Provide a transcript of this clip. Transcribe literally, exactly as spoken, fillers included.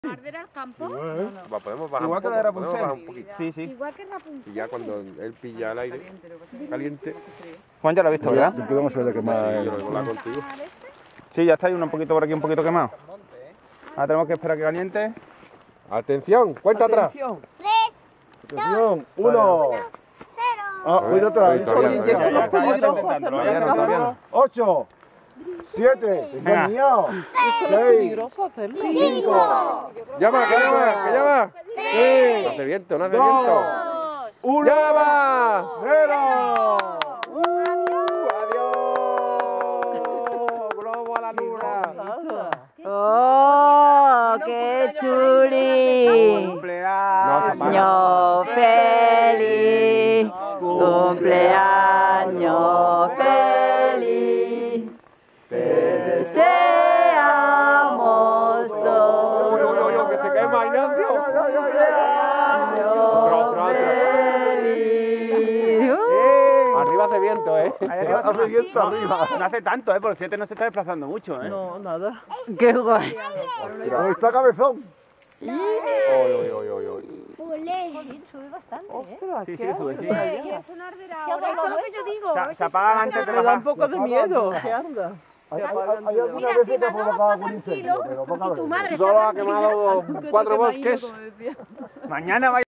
¿Arder al campo? Igual, Va, podemos bajar Igual un que la de poco, podemos bajar un Rapunzel. poquito. Sí, sí. Igual que Rapunzel. Y ya cuando él pilla el aire caliente, Juan ya lo ha visto, ¿verdad? Siempre vamos a ver de quemar. yo lo voy a hablar contigo. Sí, ya está ahí, un poquito por aquí, un poquito quemado. Ahora tenemos que esperar que caliente. Atención, cuenta atrás. Atención, uno. Ah, cuida atrás. Sí, todavía, Ya, todavía. ya, ya, ya está intentándolo, todavía no, todavía no. Ocho. Siete. Venga. Mío. Seis. Cinco. ¡Llama, que llama, que llama! Tres. No hace viento, no hace Dos. viento. Uno. ¡Llama! Cero. ¡Adiós! ¡Globo a la luna! ¡Oh, qué chuli! Cumpleaños. Feliz, cumpleaños feliz. Te deseamos todos. ¡Uy, uy, uy, uy, que se quema, Ignacio! Cumpleaños Otro, otro, otro. feliz. Arriba hace viento, ¿eh? Hace viento arriba. No hace tanto, ¿eh? Porque el siete no se está desplazando mucho, ¿eh? No, nada. ¡Qué guay! Ahí está cabezón. Uy, uy, uy, uy, uy. Sube bastante, ¿eh? Ostras, Sí, qué sí, sube, sí. ardor. ¿Quieres un arder ahora? Eso es lo que yo digo. Se, se apagan antes de Me da un bajar. poco de miedo. ¿Qué anda? Hay, hay, hay Mira, algunas si veces que Manolo provocaba está algún incendio, tranquilo pero poca y tu vez. madre está Solo ha tranquila. quemado cuatro bosques. Mañana va